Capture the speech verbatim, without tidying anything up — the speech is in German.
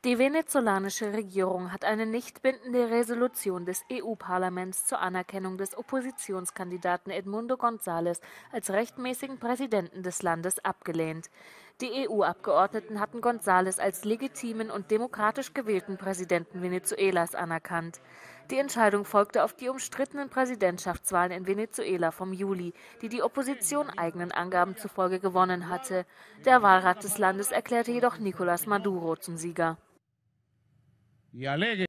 Die venezolanische Regierung hat eine nicht bindende Resolution des E U-Parlaments zur Anerkennung des Oppositionskandidaten Edmundo González als rechtmäßigen Präsidenten des Landes abgelehnt. Die E U-Abgeordneten hatten González als legitimen und demokratisch gewählten Präsidenten Venezuelas anerkannt. Die Entscheidung folgte auf die umstrittenen Präsidentschaftswahlen in Venezuela vom Juli, die die Opposition eigenen Angaben zufolge gewonnen hatte. Der Wahlrat des Landes erklärte jedoch Nicolás Maduro zum Sieger.